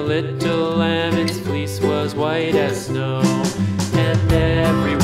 little lamb, its fleece was white as snow, and every